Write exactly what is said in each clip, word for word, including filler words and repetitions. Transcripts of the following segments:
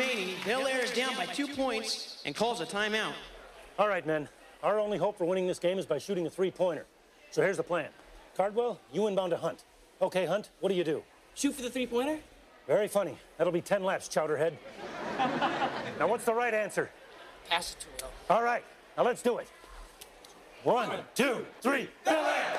remaining. Bel-Air is down by two points and calls a timeout. All right, men. Our only hope for winning this game is by shooting a three-pointer. So here's the plan. Cardwell, you inbound to Hunt. Okay, Hunt, what do you do? Shoot for the three-pointer? Very funny. That'll be ten laps, Chowderhead. Now, what's the right answer? Pass it to Will. All right, now let's do it. One, two, three, Bel-Air!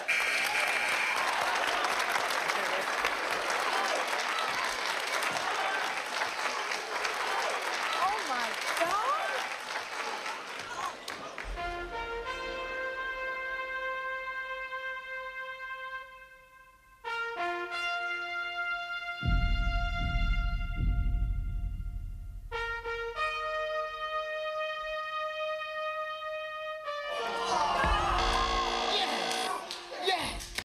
Oh, my God.